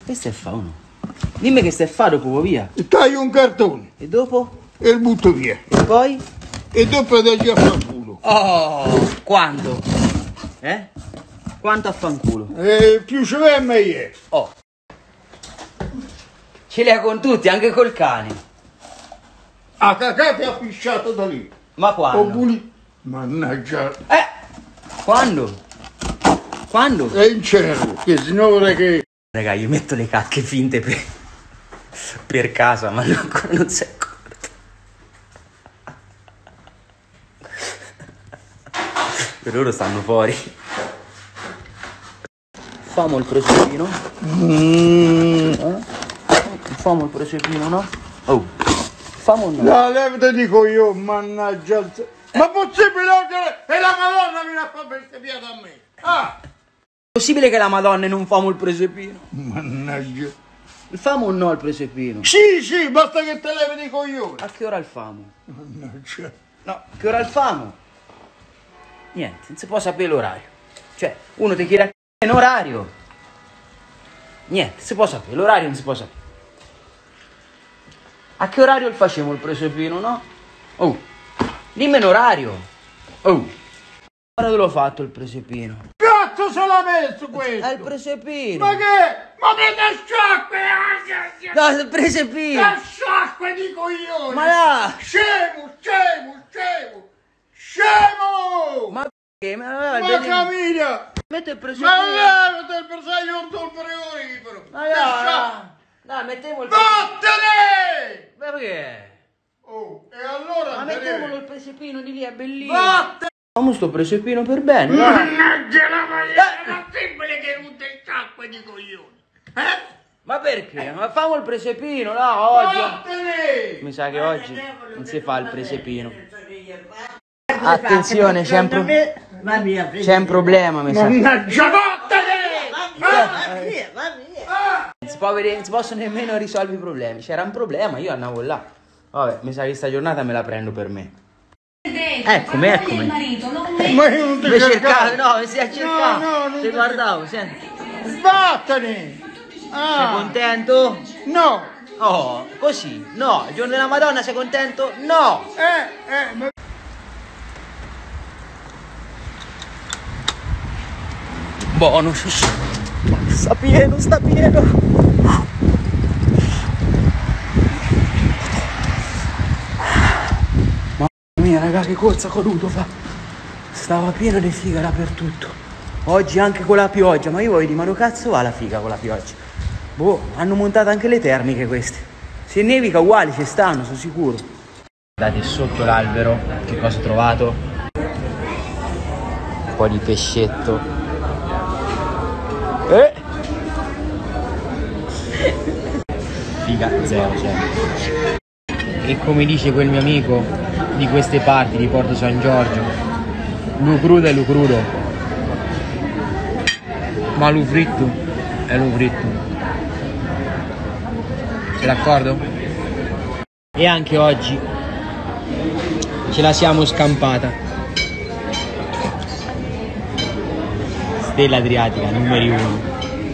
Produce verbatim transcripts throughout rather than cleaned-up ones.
Che stai a fa uno? Dimmi che stai a fa dopo va via. Taglio un cartone. E dopo? E il butto via. E poi? E dopo dai già a fanculo. Oh, quando? Eh? Quanto a fanculo? E più ce l'è meglio. Oh. Ce li ha con tutti, anche col cane. A cacate ha pisciato da lì. Ma quando? Ho pulito. Mannaggia. Eh! Quando? Quando? È in cielo, che signore che... Raga, io metto le cacche finte per, per casa, ma ancora non si è accorto. Per loro stanno fuori. Famo il prosecchino. Mm. Eh? Famo il prosecchino, no? Oh. Famo o no? La leva te dico io, mannaggia. Ma possibile che e la Madonna viene a fare bestemmiata a me? Ah! È possibile che la Madonna non famo il presepino? Mannaggia. Il famo o no il presepino? Sì, sì, basta che te levi di coglioni. A che ora il famo? Mannaggia. No, a che ora il famo? Niente, non si può sapere l'orario. Cioè, uno ti chiede a che in orario. Niente, si può sapere, l'orario non si può sapere. A che orario il facciamo il presepino, no? Oh, dimmi un orario. Oh, ora te l'ho fatto il presepino. Cazzo se l'ha messo questo? È il presepino. Ma che? Ma che da sciacque? No, è il presepino. Da sciacque di coglioni! Ma là. Scemo, scemo, scemo! Scemo! Ma che? Ma, Ma vedi- Camilla! Metto il presepino. Ma levate il bersaglio orto il frigorifero! Ma là, dai, mettiamo il Vattene! Ma perché? Oh, e allora... Ma te ne- mettiamolo il presepino di lì, è bellissimo. Vattene! Facciamo sto presepino per bene, dai. Mannaggia la maglia! È possibile che rude il sciacque di coglioni? Eh? Ma perché? Ma famo il presepino, no, oggi. Vattene! Mi sa che oggi non si fa il presepino. Attenzione, c'è un, pro- c'è un problema, mi sa. Non Mannaggia, vattene! si, può vedere, non si possono nemmeno risolvere i problemi. C'era un problema, io andavo là. Vabbè, mi sa che sta giornata me la prendo per me. Eccomi, eccomi. Ma io non ti Mi cercavi, cercavo! no, mi stai a cercare. No, no, non Ti ti- guardavo, senti. Vattene! Sei Ah! contento? No! Oh, così. No, il giorno della Madonna sei contento? No. Eh, eh, ma... Bonus. Sta pieno, sta pieno. Mamma mia, raga, che corsa che ho dovuto fare. Stava piena di figa dappertutto. Oggi anche con la pioggia. Ma io voglio dire, ma dove cazzo va la figa con la pioggia? Boh, hanno montato anche le termiche queste. Se nevica uguali ci stanno, sono sicuro. Guardate sotto l'albero che cosa ho trovato. Un po' di pescetto. Eh. Figa zero, cioè. E come dice quel mio amico di queste parti di Porto San Giorgio, lu crudo è lu crudo, ma lu fritto è lu fritto. Sei d'accordo? E anche oggi ce la siamo scampata. Stella Adriatica numero uno.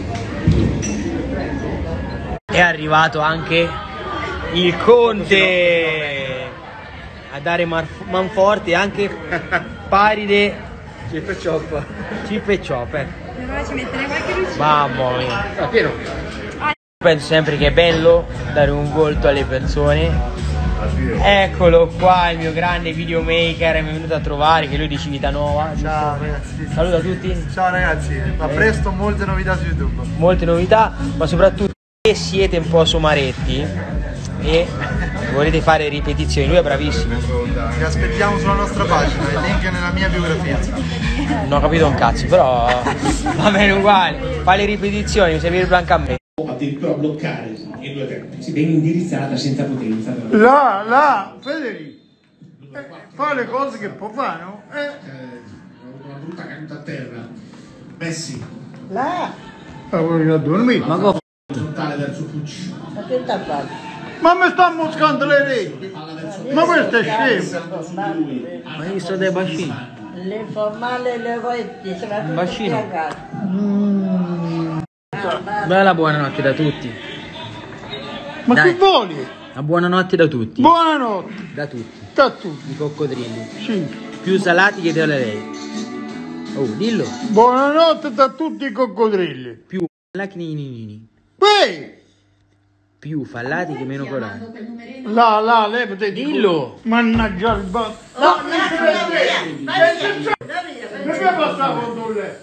È arrivato anche il Conte a dare manforte, anche Paride, Chip e Chop. Chip e Chop, eh. Ci mettere qualche lucina. Mamma mia. Ah, pieno. Penso sempre che è bello dare un volto alle persone. Eccolo qua, il mio grande videomaker mi è venuto a trovare, che lui è di Civitanova. Ciao ragazzi. Saluta tutti. Ciao ragazzi, a presto, molte novità su YouTube. Molte novità, ma soprattutto se siete un po' somaretti e volete fare ripetizioni, lui è bravissimo. Vi aspettiamo sulla nostra pagina, il link è nella mia biografia. Non ho capito un cazzo, però va bene uguale. Fa le ripetizioni, mi serve il blanco a me. Addirittura bloccare in due tempi, si viene indirizzata senza potenza. Là, là, Federico, eh, fa le cose che può fare, no? Eh. Eh, ho avuto una brutta caduta a terra. Messi, Là! Ma voglio a dormire. Ma go- frontale verso Pucci. Ma che t'ha fatto? Ma mi sta moscando le orecchie! Palla verso Ma questo è scemo! su di lui. Ma hai visto dei bacini? L'informale e le orecchie, soprattutto Bacino. qui a casa. Bella buonanotte da tutti. Ma Dai. che voli? Una buonanotte da tutti. Buonanotte. Da tutti. Da tutti. I coccodrilli. Sì. Più salati che te le lei. Oh, dillo. Buonanotte da tutti i coccodrilli. Più lacninini. Ehi! Più fallati che meno corali. Là, là, levati. Dillo. Mannaggia il ba... No, non ce la vedi. Perché passavo con lei?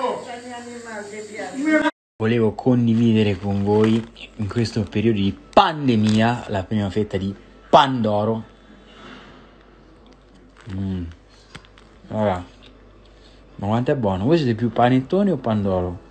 Volevo condividere con voi in questo periodo di pandemia la prima fetta di Pandoro. Mm. Raga, ma quanto è buono? Voi siete più panettone o Pandoro?